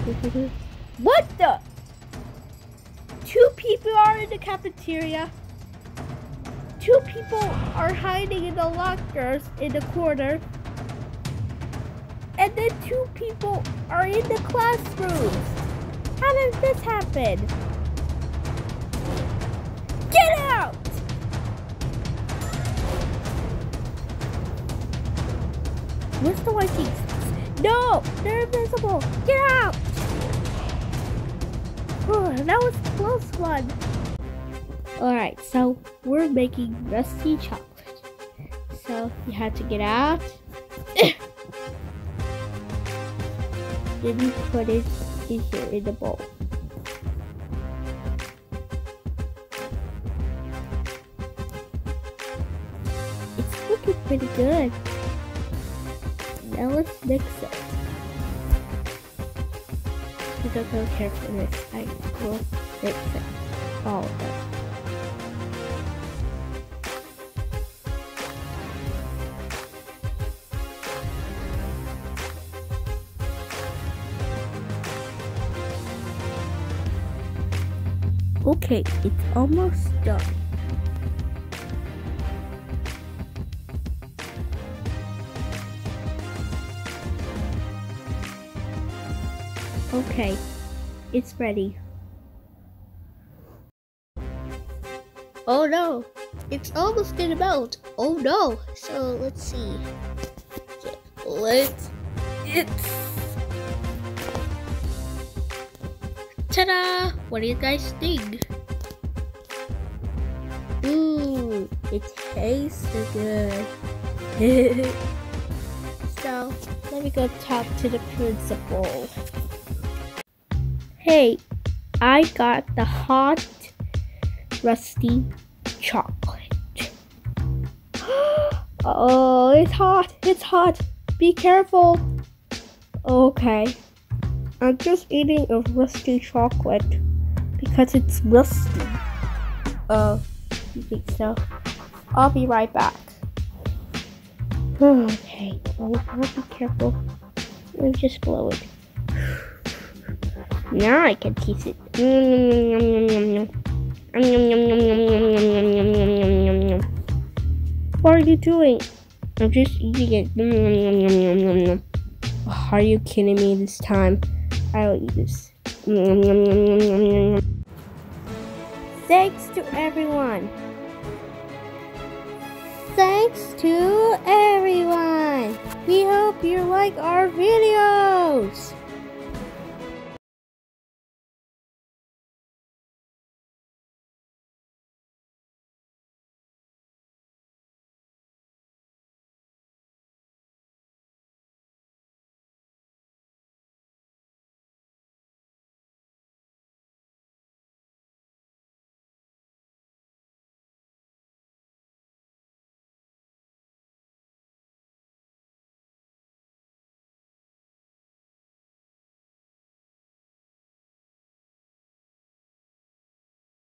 What the? 2 people are in the cafeteria. 2 people are hiding in the lockers in the corner. And then 2 people are in the classrooms. How did this happen? Get out! Where's the white teeth? No! They're invisible! Get out! Oh, that was a close one. Alright, so we're making rusty chocolate. So you have to get out. Then you put it in here in the bowl. It's looking pretty good. Now let's mix it. You don't go careful with this. I will mix it. All of it. Okay, it's almost done. Okay, it's ready. Oh no, it's almost gonna melt. Oh no, so let's see. Ta-da! What do you guys think? Ooh, it tastes good. So, let me go talk to the principal. Hey, I got the hot, rusty chocolate. Oh, it's hot. It's hot. Be careful. Okay. I'm just eating a rusty chocolate because it's rusty. You think so? I'll be right back. Okay, I'll be careful. Let me just blow it. Now I can taste it. What are you doing? I'm just eating it. Are you kidding me this time? I'll eat this. Thanks to everyone. Thanks to everyone. We hope you like our videos.